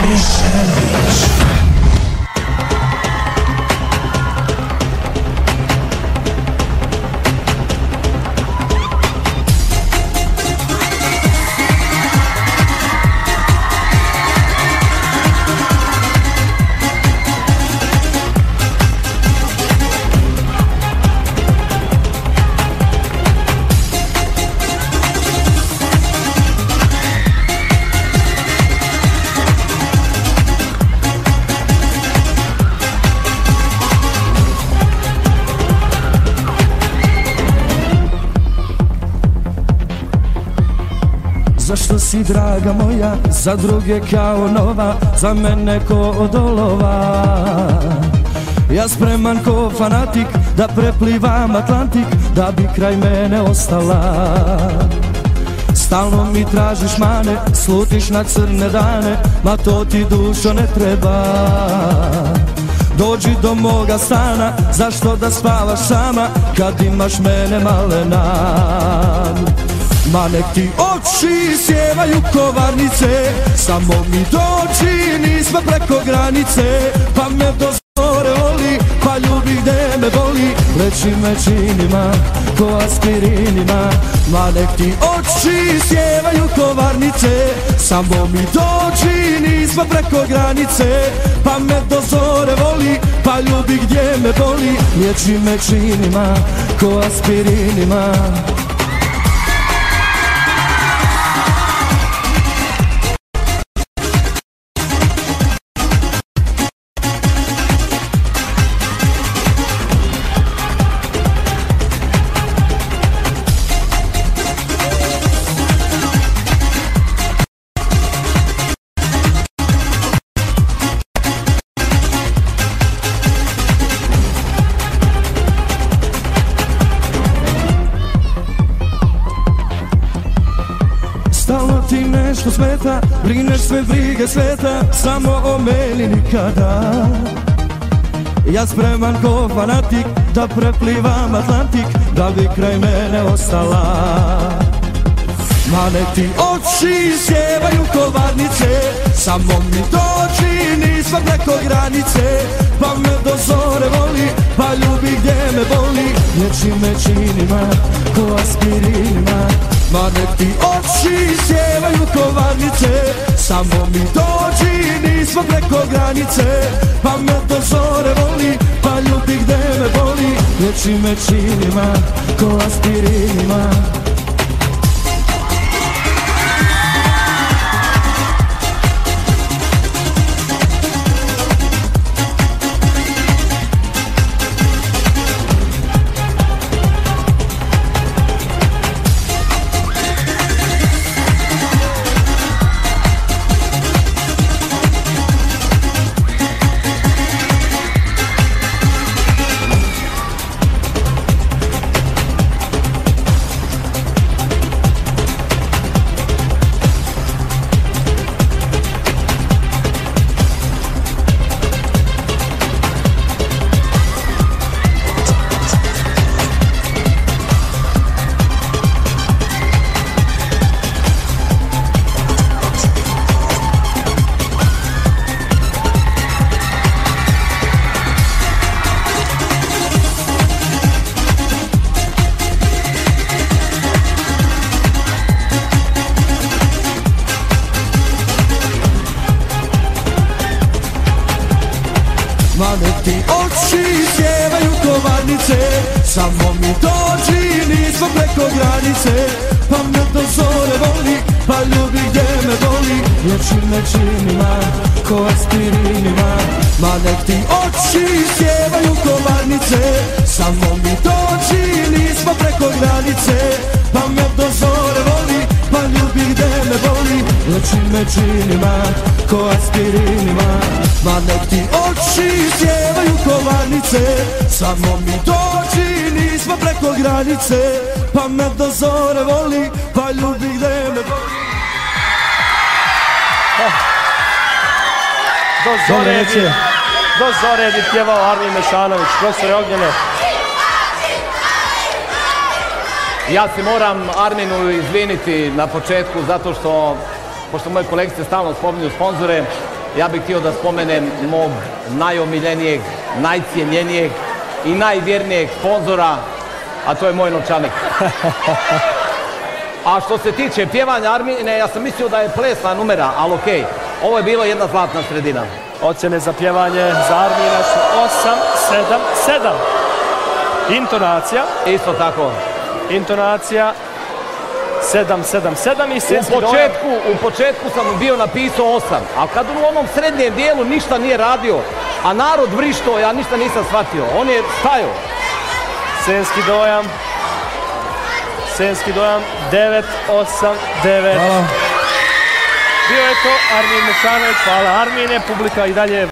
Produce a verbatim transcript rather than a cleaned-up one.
Zašto si draga moja, za druge kao nova, za mene ko od olova. Ja spreman ko fanatik, da preplivam Atlantik, da bi kraj mene ostala. Stalno mi tražiš mane, slutiš na crne dane, ma to ti dušo ne treba. Dođi do moga stana, zašto da spavaš sama, kad imaš mene malena. Ma nek ti oči sjevaju kovarnice, samo mi dođi, nismo preko granice. Pa me do zore voli, pa ljubi gde me boli, leči me činima, ko aspirinima. Ma nek ti oči sjevaju kovarnice, samo mi dođi, nismo preko granice. Pa me do zore voli, pa ljubi gdje me boli, leči me činima, ko aspirinima. Stalno ti nešto smeta, brineš sve brige sveta, samo o meni nikada. Ja spreman ko fanatik, da preplivam Atlantik, da bi kraj mene ostala. Ma nek ti oči sjevaju kovarnice, samo mi dođi, nismo preko granice. Pa me do zore voli, pa ljubi gdje me boli, liječi me činima, ko aspirinima. Ma nek ti oči sjevaju kovarnice, samo mi dođi, nismo preko granice. Pa me do zore voli, pa ljubi gde me boli, liječi me činima, ko aspirinima. Ma nek ti oči sjevaju kovarnice, samo mi dođi, nismo preko granice. Pa me do zore voli, pa ljubi gdje me boli, liječi me činima, ko aspirinima. Ma nek ti oči sjevaju kovarnice, samo mi dođi, nismo preko granice. Pa me do zore voli, pa ljubi gdje me boli, liječi me činima, ko aspirinima. Ma nek ti oči sjevaju kovarnice, samo mi dođi, nismo preko granice. Pa me do zore voli, pa ljubi gde me boli. Do zore bi, do zore bi pjevao Armin Mešanović, profesore Ognjene. Ja se moram Arminu izviniti na početku zato što, pošto moje kolegice stalno spominju sponzore, ja bih htio da spomenem mog najomiljenijeg, najcijenjenijeg i najvjernijeg sponzora, a to je moj novčanik. A što se tiče pjevanja Armine, ja sam mislio da je plesna numera, ali okej, ovo je bilo jedna zlatna sredina. Ocjene za pjevanje za Armina su osam, sedam, sedam. Intonacija. Isto tako. Intonacija sedam, sedam, sedam i scenski u početku, u početku sam bio napisao osam, a kad u onom srednjem dijelu ništa nije radio, a narod vrišto, ja ništa nisam shvatio. On je stajao. Scenski dojam. Scenski dojam devet, osam, devet. Hvala. Bio je to Armin Mešanović. Hvala Armine, publika i dalje